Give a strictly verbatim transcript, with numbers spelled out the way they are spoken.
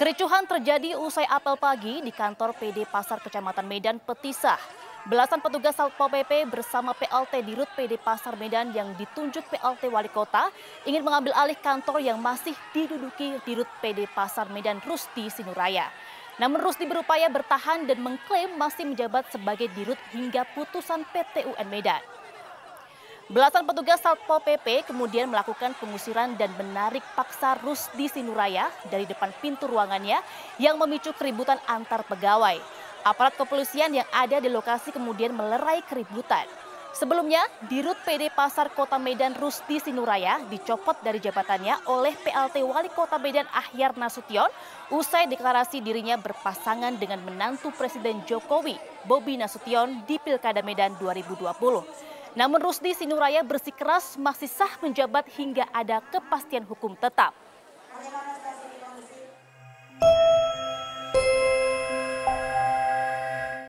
Kericuhan terjadi usai apel pagi di kantor P D Pasar Kecamatan Medan Petisah. Belasan petugas Satpol P P bersama P L T Dirut P D Pasar Medan yang ditunjuk P L T Wali Kota ingin mengambil alih kantor yang masih diduduki Dirut P D Pasar Medan Rusdi Sinuraya. Namun Rusdi berupaya bertahan dan mengklaim masih menjabat sebagai Dirut hingga putusan P T U N Medan. Belasan petugas Satpol P P kemudian melakukan pengusiran dan menarik paksa Rusdi Sinuraya dari depan pintu ruangannya yang memicu keributan antar pegawai. Aparat kepolisian yang ada di lokasi kemudian melerai keributan. Sebelumnya, Dirut P D Pasar Kota Medan Rusdi Sinuraya dicopot dari jabatannya oleh P L T Wali Kota Medan Ahyar Nasution usai deklarasi dirinya berpasangan dengan menantu Presiden Jokowi, Bobi Nasution, di Pilkada Medan dua ribu dua puluh. Namun Rusdi Sinuraya bersikeras masih sah menjabat hingga ada kepastian hukum tetap.